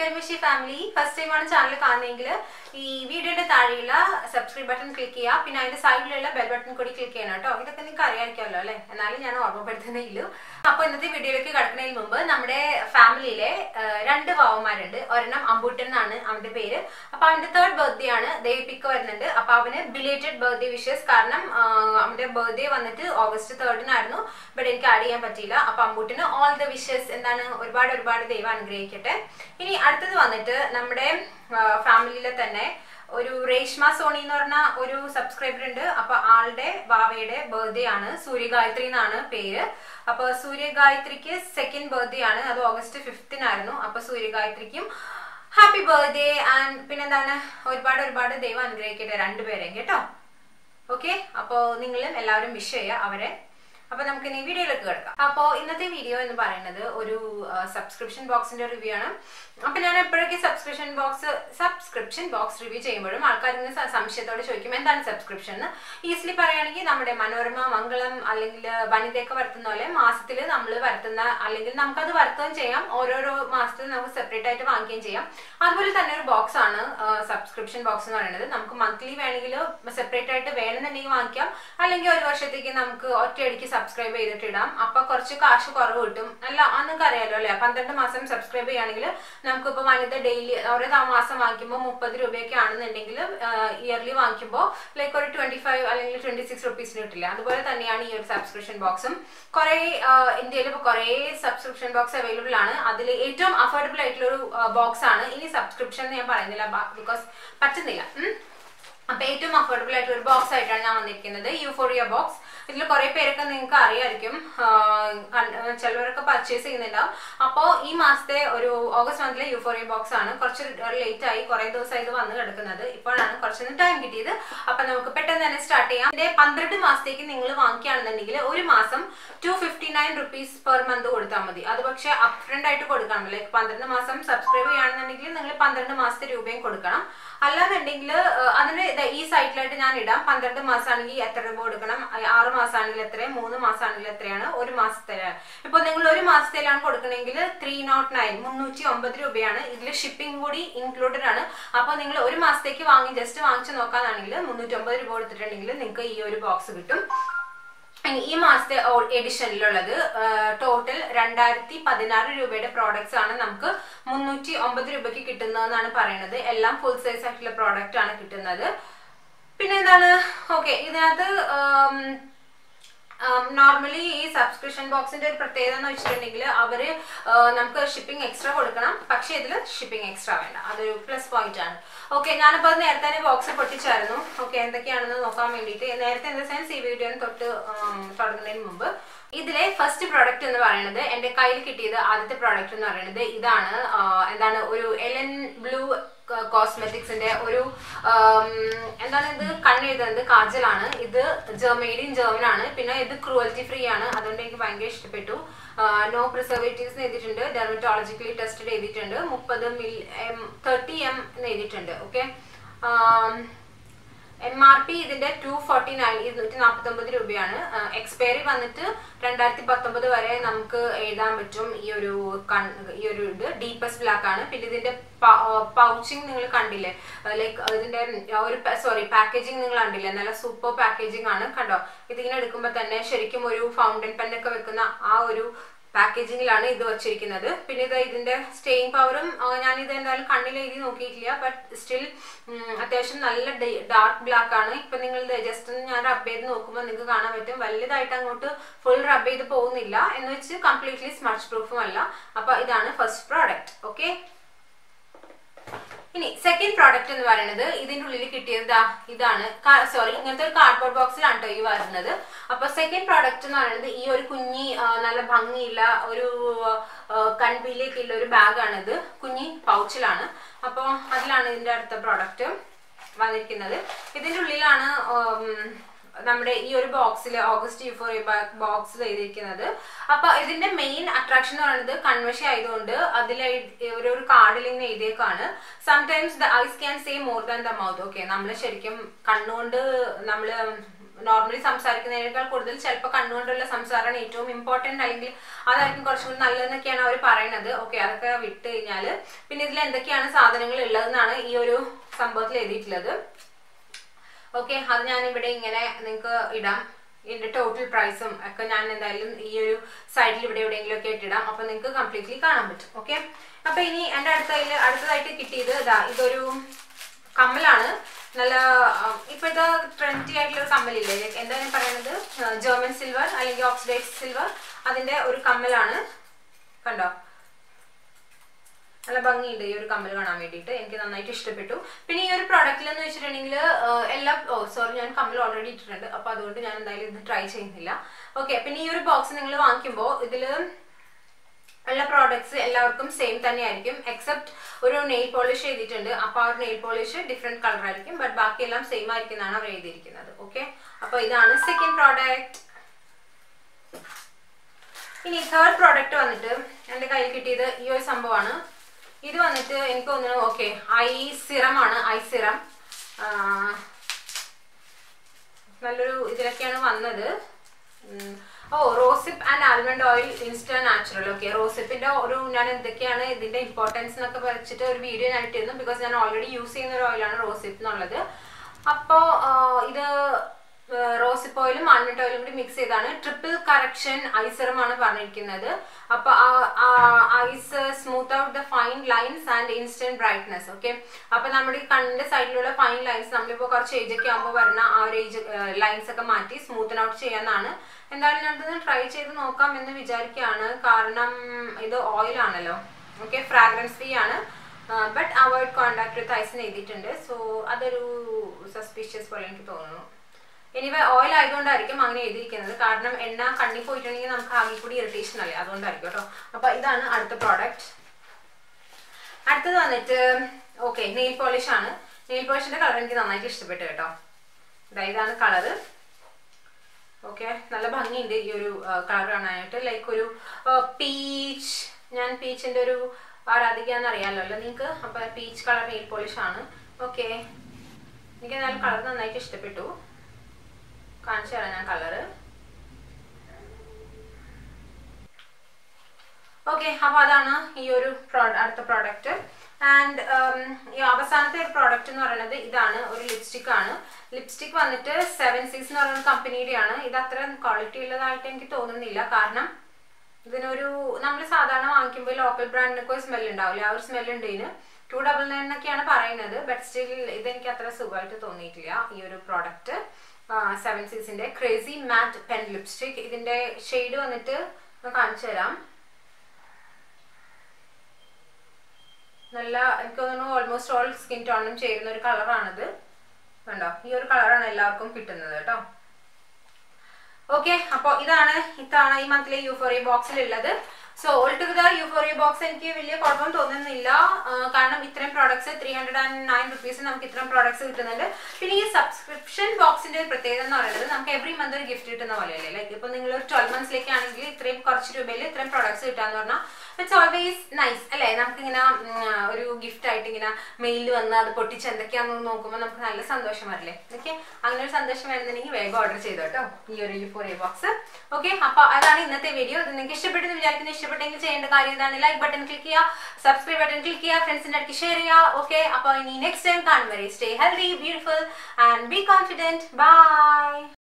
Karimashi family. First time on channel കാണുന്നെങ്കിൽ ഈ വീഡിയോയുടെ താഴെയുള്ള സബ്സ്ക്രൈബ് ബട്ടൺ ക്ലിക്ക് ചെയ്യുക. പിന്നെ അതിന്റെ സൈഡിലുള്ള ബെൽ ബട്ടൺ കൂടി ക്ലിക്ക് ചെയ്യണം കേട്ടോ. ഇതൊക്കെ നിങ്ങൾക്ക് അറിയാമായിരിക്കുമല്ലോ അല്ലേ? എന്നാലും ഞാൻ ഓർമ്മപ്പെടുത്തുന്നേയില്ലൂ. അപ്പോൾ ഇന്നത്തെ വീഡിയോയിലേക്ക് കടക്കുന്നതിന് മുമ്പ് നമ്മുടെ ഫാമിലിയിലെ രണ്ട് വാവന്മാരുണ്ട്. ഒരെണ്ണം അമ്പൂട്ടൻ എന്നാണ് അവന്റെ പേര്. അപ്പോൾ അവന്റെ 3rd ബർത്ത്ഡേ ആണ്. ദേവിപ്പിക്ക വരുന്നുണ്ട്. അപ്പോൾ അവന് ബിലേറ്റഡ് ബർത്ത്ഡേ വിഷസ്. കാരണം അവന്റെ ബർത്ത്ഡേ വന്നിട്ട് ഓഗസ്റ്റ് 3 ബട്ട് എനിക്ക് ആഡ് ചെയ്യാൻ പറ്റിയില്ല. അപ്പോൾ അമ്പൂട്ടിന് ഓൾ ദ വിഷസ്. എന്താണ്, ഒരുപാട് ദൈവം അനുഗ്രഹിക്കട്ടെ. ഇനി അടുത്തത് വന്നിട്ട് നമ്മുടെ ഫാമിലിയിലെ തന്നെ ഒരു രേഷ്മ സോണി എന്ന് പറഞ്ഞ ഒരു സബ്സ്ക്രൈബർ ഉണ്ട്. അപ്പൊ ആളുടെ ബാവയുടെ ബർത്ത്ഡേ ആണ്. സൂര്യഗായത്രി എന്നാണ് പേര്. അപ്പൊ സൂര്യഗായത്രിക്ക് 2nd ബർത്ത്ഡേ ആണ്. അത് ഓഗസ്റ്റ് 5 അപ്പൊ സൂര്യഗായത്രിക്കും ഹാപ്പി ബർത്ത്ഡേ. ആൻഡ് പിന്നെന്താണ്, ഒരുപാട് ദൈവം അനുഗ്രഹിക്കട്ടെ രണ്ടുപേരെയും കേട്ടോ. ഓക്കെ, അപ്പോ നിങ്ങളും എല്ലാവരും വിഷ് ചെയ്യുക അവരെ. അപ്പൊ നമുക്ക് ഇനി വീഡിയോയിലേക്ക് കിടക്കാം. അപ്പോൾ ഇന്നത്തെ വീഡിയോ എന്ന് പറയുന്നത് ഒരു സബ്സ്ക്രിപ്ഷൻ ബോക്സിന്റെ റിവ്യൂ ആണ്. അപ്പൊ ഞാൻ എപ്പോഴൊക്കെ സബ്സ്ക്രിപ്ഷൻ ബോക്സ് റിവ്യൂ ചെയ്യുമ്പോഴും ആൾക്കാർ ഇങ്ങനെ സംശയത്തോടെ ചോദിക്കും എന്താണ് സബ്സ്ക്രിപ്ഷൻ എന്ന്. ഈസിലി പറയുകയാണെങ്കിൽ നമ്മുടെ മനോരമ, മംഗളം അല്ലെങ്കിൽ വനിതയൊക്കെ വരുത്തുന്ന പോലെ മാസത്തിൽ നമ്മൾ വരുത്തുന്ന, അല്ലെങ്കിൽ നമുക്കത് വരുത്തുകയും ചെയ്യാം. ഓരോരോ മാസത്തിൽ നമുക്ക് സെപ്പറേറ്റ് ആയിട്ട് വാങ്ങിക്കുകയും ചെയ്യാം. അതുപോലെ തന്നെ ഒരു ബോക്സ് ആണ് സബ്സ്ക്രിപ്ഷൻ ബോക്സ് എന്ന് പറയുന്നത്. നമുക്ക് മന്ത്ലി വേണമെങ്കിൽ സെപ്പറേറ്റ് ആയിട്ട് വേണമെന്നുണ്ടെങ്കിൽ വാങ്ങിക്കാം. അല്ലെങ്കിൽ ഒരു വർഷത്തേക്ക് നമുക്ക് ഒറ്റയടിക്ക് സബ്സ്ക്രൈബ് ചെയ്തിട്ട് ഇടാം. അപ്പൊ കുറച്ച് കാശ് കുറവ് കിട്ടും. അല്ല, അന്നൊക്കെ അറിയാലോ അല്ലെ? 12 മാസം സബ്സ്ക്രൈബ് ചെയ്യുകയാണെങ്കിൽ നമുക്കിപ്പോൾ വനിത ഡെയിലി ഓരോ മാസം വാങ്ങിക്കുമ്പോൾ 30 രൂപയൊക്കെ ആണെന്നുണ്ടെങ്കിൽ ഇയർലി വാങ്ങിക്കുമ്പോൾ ലൈക്ക് ഒരു 25 അല്ലെങ്കിൽ 26 റുപ്പീസിന് കിട്ടില്ല. അതുപോലെ തന്നെയാണ് ഈ ഒരു സബ്സ്ക്രിപ്ഷൻ ബോക്സും. കുറെ ഇന്ത്യയിൽ ഇപ്പോൾ കുറെ സബ്സ്ക്രിപ്ഷൻ ബോക്സ് അവൈലബിൾ ആണ്. അതിൽ ഏറ്റവും അഫോർഡബിൾ ആയിട്ടുള്ള ഒരു ബോക്സ് ആണ്. ഇനി സബ്സ്ക്രിപ്ഷൻ ഞാൻ പറയുന്നില്ല, ബിക്കോസ് പറ്റുന്നില്ല. അപ്പൊ ഏറ്റവും അഫോർഡബിൾ ആയിട്ടുള്ള ഒരു ബോക്സ് ആയിട്ടാണ് ഞാൻ വന്നിരിക്കുന്നത്, യൂഫോറിയ ബോക്സ്. ഇതിൽ കുറെ പേരൊക്കെ നിങ്ങൾക്ക് അറിയായിരിക്കും, ചിലവരൊക്കെ പർച്ചേസ് ചെയ്യുന്നുണ്ടാവും. അപ്പോൾ ഈ മാസത്തെ ഒരു ഓഗസ്റ്റ് മന്തിലെ യൂഫോറിയ ബോക്സ് ആണ്. കുറച്ച് ലേറ്റ് ആയി, കുറെ ദിവസമായി ഇത് വന്ന് കിടക്കുന്നത്. ഇപ്പോഴാണ് കുറച്ചൊന്നും ടൈം കിട്ടിയത്. അപ്പൊ നമുക്ക് പെട്ടെന്ന് തന്നെ സ്റ്റാർട്ട് ചെയ്യാം. ഇതിന്റെ 12 മാസത്തേക്ക് നിങ്ങൾ വാങ്ങിക്കുകയാണെന്നുണ്ടെങ്കിൽ ഒരു മാസം 259 റുപ്പീസ് പെർ മന്ത് കൊടുത്താൽ മതി. അത് പക്ഷെ അപ്ഫ്രണ്ട് ആയിട്ട് കൊടുക്കണം. ലൈക്ക് 12 മാസം സബ്സ്ക്രൈബ് ചെയ്യുകയാണെന്നുണ്ടെങ്കിൽ നിങ്ങൾ 12 മാസത്തെ രൂപയും കൊടുക്കണം. അല്ലാന്നുണ്ടെങ്കിൽ അതിന് ഈ സൈറ്റിലായിട്ട് ഞാൻ ഇടാം. 12 മാസമാണെങ്കിൽ എത്ര രൂപ കൊടുക്കണം, 6 മാസമാണെങ്കിൽ എത്ര, 3 മാസമാണെങ്കിൽ എത്രയാണ്, ഒരു മാസത്തിലാണ്. ഇപ്പൊ നിങ്ങൾ ഒരു മാസത്തിലാണ് കൊടുക്കണമെങ്കിൽ 309 309 രൂപയാണ്. ഇതിൽ ഷിപ്പിംഗ് കൂടി ഇൻക്ലൂഡഡ് ആണ്. അപ്പൊ നിങ്ങൾ ഒരു മാസത്തേക്ക് ജസ്റ്റ് വാങ്ങിച്ചു നോക്കാന്നാണെങ്കിൽ 309 രൂപ കൊടുത്തിട്ടുണ്ടെങ്കിൽ നിങ്ങൾക്ക് ഈ ഒരു ബോക്സ് കിട്ടും. ഈ മാസത്തെ എഡിഷനിലുള്ളത് ടോട്ടൽ 2016 രൂപയുടെ പ്രോഡക്ട്സ് ആണ് നമുക്ക് 309 രൂപയ്ക്ക് കിട്ടുന്നതെന്നാണ് പറയുന്നത്. എല്ലാം ഫുൾ സൈസ് ആയിട്ടുള്ള പ്രോഡക്റ്റ് ആണ് കിട്ടുന്നത്. പിന്നെ എന്താണ്, ഓക്കെ, ഇതിനകത്ത് നോർമലി ഈ സബ്സ്ക്രിപ്ഷൻ ബോക്സിന്റെ ഒരു പ്രത്യേകത എന്ന് വെച്ചിട്ടുണ്ടെങ്കിൽ അവര് നമുക്ക് ഷിപ്പിംഗ് എക്സ്ട്രാ കൊടുക്കണം. പക്ഷെ ഇതിൽ ഷിപ്പിംഗ് എക്സ്ട്രാ വേണ്ട. അതൊരു പ്ലസ് പോയിന്റ് ആണ്. ഓക്കെ, ഞാനിപ്പോ അത് നേരത്തെ തന്നെ ബോക്സ് പൊട്ടിച്ചായിരുന്നു. ഓക്കെ, എന്തൊക്കെയാണെന്ന് നോക്കാൻ വേണ്ടിയിട്ട്. നേരത്തെ ഇൻ ദ സെൻസ് ഈ വീഡിയോ തുടങ്ങുന്നതിന് മുമ്പ് ഇതിലെ ഫസ്റ്റ് പ്രോഡക്റ്റ് എന്ന് പറയുന്നത്, എന്റെ കയ്യിൽ കിട്ടിയത് ആദ്യത്തെ പ്രോഡക്റ്റ് എന്ന് പറയുന്നത് ഇതാണ്. എന്താണ്, ഒരു എലൻ ബ്ലൂ കോസ്മെറ്റിക്സിന്റെ ഒരു എന്താണ്, ഇത് കണ്ണെഴുതുന്നത് കാജലാണ്. ഇത് മെയ്ഡ് ഇൻ ജർമ്മൻ ആണ്. പിന്നെ ഇത് ക്രൂവൽറ്റി ഫ്രീ ആണ്. അതുകൊണ്ട് എനിക്ക് ഭയങ്കര ഇഷ്ടപ്പെട്ടു. നോ പ്രിസർവേറ്റീവ്സ് എഴുതിയിട്ടുണ്ട്. ഡെർമറ്റോളജിക്കലി ടെസ്റ്റഡ് എഴുതിയിട്ടുണ്ട്. 30 m എന്ന് എഴുതിയിട്ടുണ്ട്. ഓക്കെ, MRP ഇതിന്റെ 249 രൂപയാണ്. എക്സ്പയറി വന്നിട്ട് 2019 വരെ നമുക്ക് എഴുതാൻ പറ്റും. ഈ ഒരു ഇത് ഡീപ്പസ്റ്റ് ബ്ലാക്ക് ആണ്. പിന്നെ ഇതിന്റെ പൗച്ചിങ് നിങ്ങൾ കണ്ടില്ലേ, ലൈക്ക് ഇതിന്റെ ഒരു പാക്കേജിങ് നിങ്ങൾ കണ്ടില്ലേ, നല്ല സൂപ്പർ പാക്കേജിങ് ആണ്. കണ്ടോ, ഇതിങ്ങനെ എടുക്കുമ്പോൾ തന്നെ ശരിക്കും ഒരു ഫൗണ്ടൻ പെന്നൊക്കെ വെക്കുന്ന ആ ഒരു പാക്കേജിങ്ങിലാണ് ഇത് വച്ചിരിക്കുന്നത്. പിന്നെ ഇത് ഇതിന്റെ സ്റ്റേയിങ് പവറും ഞാനിത് എന്തായാലും കണ്ണിൽ എഴുതി നോക്കിയിട്ടില്ല. ബട്ട് സ്റ്റിൽ അത്യാവശ്യം നല്ല ഡാർക്ക് ബ്ലാക്ക് ആണ്. ഇപ്പൊ നിങ്ങൾ ജസ്റ്റ് ഞാൻ റബ് ചെയ്ത് നോക്കുമ്പോൾ നിങ്ങൾക്ക് കാണാൻ പറ്റും വലുതായിട്ട് അങ്ങോട്ട് ഫുൾ റബ് ചെയ്ത് പോകുന്നില്ല. എന്ന് വെച്ച് കംപ്ലീറ്റ്ലി സ്മച്ച് പ്രൂഫും അല്ല. അപ്പൊ ഇതാണ് ഫസ്റ്റ് പ്രോഡക്റ്റ്. ഓക്കെ, ഇനി സെക്കൻഡ് പ്രോഡക്റ്റ് എന്ന് പറയുന്നത് ഇതിന്റെ ഉള്ളിൽ കിട്ടിയത് ഇതാണ്. ഇങ്ങനത്തെ ഒരു കാർഡ്ബോർഡ് ബോക്സിലാണ് കേട്ടോ ഈ വരുന്നത്. അപ്പൊ സെക്കൻഡ് പ്രോഡക്റ്റ് എന്ന് പറയുന്നത് ഈ ഒരു കുഞ്ഞി നല്ല ഭംഗിയുള്ള ഒരു കൺപീലിയൊക്കെയുള്ള ഒരു ബാഗാണിത്. കുഞ്ഞി പൗച്ചിലാണ്. അപ്പോൾ അതിലാണ് ഇതിന്റെ അടുത്ത പ്രോഡക്റ്റ് വന്നിരിക്കുന്നത്. ഇതിന്റെ ഉള്ളിലാണ് നമ്മുടെ ഈ ഒരു ബോക്സിൽ ഓഗസ്റ്റ് യൂഫോറിയ ബോക്സ് ചെയ്തിരിക്കുന്നത്. അപ്പൊ ഇതിന്റെ മെയിൻ അട്രാക്ഷൻ എന്ന് പറയുന്നത് കൺവെൻഷൻ ആയതുകൊണ്ട് അതിൽ ഒരു കാർഡിൽ ഇങ്ങനെ എഴുതിയേക്കാണ്, sometimes the eyes can say more than the mouth. Okay, നമ്മൾ ശരിക്കും കണ്ണുകൊണ്ട് നമ്മള് നോർമലി സംസാരിക്കുന്നതിനേക്കാൾ കൂടുതൽ ചിലപ്പോൾ കണ്ണുകൊണ്ടുള്ള സംസാരമാണ് ഏറ്റവും ഇമ്പോർട്ടന്റ്, അല്ലെങ്കിൽ അതായിരിക്കും കുറച്ചും കൂടി നല്ലതെന്നൊക്കെയാണ് അവർ പറയുന്നത്. ഓക്കെ, അതൊക്കെ വിട്ട് കഴിഞ്ഞാൽ പിന്നെ ഇതിൽ എന്തൊക്കെയാണ് സാധനങ്ങൾ ഉള്ളതെന്നാണ് ഈ ഒരു സംഭവത്തിൽ എഴുതിയിട്ടുള്ളത്. ഓക്കെ, അത് ഞാൻ ഇവിടെ ഇങ്ങനെ നിങ്ങൾക്ക് ഇടാം. ഇതിന്റെ ടോട്ടൽ പ്രൈസും ഒക്കെ ഞാൻ എന്തായാലും ഈ ഒരു സൈഡിൽ ഇവിടെ എവിടെയെങ്കിലും ഒക്കെ ഇട്ടിടാം. അപ്പൊ നിങ്ങൾക്ക് കംപ്ലീറ്റ്ലി കാണാൻ പറ്റും. ഓക്കെ, അപ്പൊ ഇനി എന്റെ അടുത്തതായിട്ട് കിട്ടിയത് ഇതൊരു കമ്മലാണ്. നല്ല ഇപ്പോഴത്തെ ട്രെൻഡി ആയിട്ടുള്ള ഒരു കമ്മലില്ലേ, എന്താ ഞാൻ പറയുന്നത്, ജർമ്മൻ സിൽവർ അല്ലെങ്കിൽ ഓക്സിഡൈസ് സിൽവർ, അതിന്റെ ഒരു കമ്മലാണ്. കണ്ടോ, നല്ല ഭംഗിയുണ്ട് ഈ ഒരു കമ്മൽ കാണാൻ വേണ്ടിയിട്ട്. എനിക്ക് നന്നായിട്ട് ഇഷ്ടപ്പെട്ടു. പിന്നെ ഈ ഒരു പ്രൊഡക്റ്റിൽ എന്ന് വെച്ചിട്ടുണ്ടെങ്കിൽ എല്ലാം ഞാൻ കമ്മൽ ഓൾറെഡി ഇട്ടിട്ടുണ്ട്, അപ്പൊ അതുകൊണ്ട് ഞാൻ എന്തായാലും ഇത് ട്രൈ ചെയ്യുന്നില്ല. ഓക്കെ, പിന്നെ ഈ ഒരു ബോക്സ് നിങ്ങൾ വാങ്ങിക്കുമ്പോൾ ഇതിൽ ഉള്ള പ്രോഡക്ട്സ് എല്ലാവർക്കും സെയിം തന്നെ ആയിരിക്കും, എക്സെപ്റ്റ് ഒരു നെയിൽ പോളിഷ് എഴുതിയിട്ടുണ്ട്. അപ്പൊ ആ ഒരു നെയിൽ പോളിഷ് ഡിഫറെന്റ് കളർ ആയിരിക്കും, ബട്ട് ബാക്കിയെല്ലാം സെയിം ആയിരിക്കും എന്നാണ് അവർ എഴുതിയിരിക്കുന്നത്. ഓക്കെ, അപ്പൊ ഇതാണ് സെക്കൻഡ് പ്രോഡക്റ്റ്. ഇനി തേർഡ് പ്രോഡക്റ്റ് വന്നിട്ട് എന്റെ കയ്യിൽ കിട്ടിയത് ഈ ഒരു സംഭവമാണ്. ഇത് വന്നിട്ട് എനിക്ക് തോന്നുന്നു ഓക്കെ ഐ സിറം ആണ്. ഐ സിറം നല്ലൊരു ഇതിലൊക്കെയാണ് വന്നത്. Rosehip and almond oil instant natural. Okay, റോസിപ്പിന്റെ ഒരു ഞാൻ എന്തൊക്കെയാണ് ഇതിന്റെ ഇമ്പോർട്ടൻസ് എന്നൊക്കെ വെച്ചിട്ട് ഒരു വീഡിയോ ഞാൻ ഇട്ടിരുന്നു. ബിക്കോസ് ഞാൻ ഓൾറെഡി യൂസ് ചെയ്യുന്ന ഒരു ഓയിലാണ് റോസിപ്പ് എന്നുള്ളത്. അപ്പോ ഇത് റോസിപ്പ് ഓയിലും ആൽമണ്ട് ഓയിലും കൂടി മിക്സ് ചെയ്താണ്. ട്രിപ്പിൾ കറക്ഷൻ ഐസറും ആണ് പറഞ്ഞിരിക്കുന്നത്. അപ്പൊ eyes smooth out the fine lines and instant brightness. Okay, അപ്പൊ നമ്മുടെ ഈ കണ്ണിന്റെ സൈഡിലുള്ള ഫൈൻ ലൈൻസ് നമ്മളിപ്പോ കുറച്ച് ഏജ് ഒക്കെ ആകുമ്പോൾ വരുന്ന ആ ഒരു ഏജ് ലൈൻസ് ഒക്കെ മാറ്റി സ്മൂത്തൻ ഔട്ട് ചെയ്യാന്നാണ്. എന്തായാലും ഞാനത് ട്രൈ ചെയ്ത് നോക്കാം എന്ന് വിചാരിക്കുകയാണ്. കാരണം ഇത് ഓയിൽ ആണല്ലോ. ഓക്കെ, ഫ്രാഗ്രൻസ് ഫ്രീ ആണ്, but avoid contact with eyes എന്ന് എഴുതിയിട്ടുണ്ട്. സോ അതൊരു സസ്പീഷ്യസ് പോലെ എനിക്ക് തോന്നുന്നു. എനിവേ ഓയിൽ ആയതുകൊണ്ടായിരിക്കും അങ്ങനെ എഴുതിയിരിക്കുന്നത്. കാരണം എണ്ണ കണ്ണിൽ പോയിട്ടുണ്ടെങ്കിൽ നമുക്ക് ആകെ കൂടി ഇറിറ്റേഷൻ അല്ലേ, അതുകൊണ്ടായിരിക്കും കേട്ടോ. അപ്പൊ ഇതാണ് അടുത്ത പ്രോഡക്റ്റ്. അടുത്തത് വന്നിട്ട് ഓക്കെ നെയിൽ പോളിഷ് ആണ്. നെയിൽ പോളിഷിന്റെ കളർ എനിക്ക് നന്നായിട്ട് ഇഷ്ടപ്പെട്ടു കേട്ടോ. ഇതാണ് കളറ്. ഓക്കെ, നല്ല ഭംഗിയുണ്ട് ഈ ഒരു കളർ കാണാനായിട്ട്. ലൈക്ക് ഒരു പീച്ച്, ഞാൻ പീച്ചിന്റെ ഒരു ആരാധിക്കാന്ന് അറിയാമല്ലോ നിങ്ങൾക്ക്. അപ്പൊ പീച്ച് കളർ നെയിൽ പോളിഷ് ആണ്. ഓക്കെ, എനിക്ക് എന്നാലും കളർ നന്നായിട്ട് ഇഷ്ടപ്പെട്ടു. കാണിച്ചു തരാം ഞാൻ കളറ്. ഓക്കെ, അപ്പൊ അതാണ് ഈ ഒരു അടുത്ത പ്രോഡക്റ്റ്. ആൻഡ് ഈ അവസാനത്തെ ഒരു പ്രോഡക്റ്റ് എന്ന് പറയുന്നത് ഇതാണ്, ഒരു ലിപ്സ്റ്റിക് ആണ്. ലിപ്സ്റ്റിക് വന്നിട്ട് 7 Seas എന്ന് പറയുന്ന കമ്പനിയുടെയാണ്. ഇത് അത്ര ക്വാളിറ്റി ഉള്ളതായിട്ട് എനിക്ക് തോന്നുന്നില്ല. കാരണം ഇതിനൊരു നമ്മൾ സാധാരണ വാങ്ങിക്കുമ്പോൾ ലോക്കൽ ബ്രാൻഡിനൊക്കെ ഒരു സ്മെൽ ഉണ്ടാവില്ല, ആ ഒരു സ്മെൽ ഉണ്ട് ഇതിന്. 299 എന്നൊക്കെയാണ് പറയുന്നത്, ബട്ട് സ്റ്റിൽ ഇതെനിക്ക് അത്ര സുഖമായിട്ട് തോന്നിയിട്ടില്ല ഈ ഒരു പ്രോഡക്റ്റ്. 7 Seasന്റെ ക്രേസി മാറ്റ് പെൻ ലിപ്സ്റ്റിക്. ഇതിന്റെ ഷെയ്ഡ് വന്നിട്ട് ഞാൻ കാണിച്ചു തരാം. നല്ല എനിക്ക് തോന്നുന്നു ഓൾമോസ്റ്റ് ഓൾ സ്കിൻ ടോണിനും ചേരുന്ന ഒരു കളറാണിത്. കണ്ടോ, ഈ ഒരു കളറാണ് എല്ലാവർക്കും കിട്ടുന്നത് കേട്ടോ. ഓക്കെ, അപ്പൊ ഇതാണ് ഈ മന്ത്ലി യൂഫോറിയ ബോക്സിൽ ഉള്ളത്. So all together euphoria box എനിക്ക് വലിയ കുഴപ്പം തോന്നുന്നില്ല. കാരണം ഇത്രയും പ്രോഡക്ട്സ് 309 റുപ്പീസ് നമുക്ക് ഇത്രയും പ്രോഡക്ട്സ് കിട്ടുന്നുണ്ട്. പിന്നെ ഈ സബ്സ്ക്രിപ്ഷൻ ബോക്സിന്റെ ഒരു പ്രത്യേകത എന്ന് പറയുന്നത് നമുക്ക് എവറി മന്ത് ഒരു ഗിഫ്റ്റ് കിട്ടുന്ന പോലെയല്ലേ. ലൈക്ക് ഇപ്പൊ നിങ്ങൾ 12 മന്ത്സിലേക്ക് ആണെങ്കിൽ ഇത്രയും കുറച്ച് രൂപയിൽ ഇത്രയും പ്രോഡക്ട്സ് കിട്ടാന്ന് പറഞ്ഞാൽ ഇറ്റ്സ് ഓൾവേസ് നൈസ് അല്ലേ. നമുക്കിങ്ങനെ ഒരു ഗിഫ്റ്റ് ആയിട്ട് ഇങ്ങനെ മെയിലിൽ വന്ന് അത് പൊട്ടിച്ച് എന്തൊക്കെയാണെന്ന് നോക്കുമ്പോൾ നമുക്ക് നല്ല സന്തോഷം വരില്ലേ. ഓക്കെ, അങ്ങനെ ഒരു സന്തോഷം വരുന്നുണ്ടെങ്കിൽ വേഗം ഓർഡർ ചെയ്തോ കേട്ടോ ഈ ഒരു യൂഫോറിയ ബോക്സ്. ഓക്കെ, അപ്പൊ അതാണ് ഇന്നത്തെ വീഡിയോ. ഇത് നിങ്ങൾക്ക് ഇഷ്ടപ്പെട്ടെന്ന് വിചാരിക്കുന്നു. ഇഷ്ടപ്പെട്ടെങ്കിൽ ചെയ്യേണ്ട കാര്യം ഇതാണ്, ലൈക്ക് ബട്ടൺ ക്ലിക്ക് ചെയ്യുക, സബ്സ്ക്രൈബ് ബട്ടൺ ക്ലിക്ക് ചെയ്യുക, ഫ്രണ്ട്സിന്റെ അടുത്ത് ഷെയർ ചെയ്യുക. ഓക്കെ, അപ്പൊ ഇനി നെക്സ്റ്റ് ടൈം കാണും വരെ stay healthy, beautiful and be confident. By.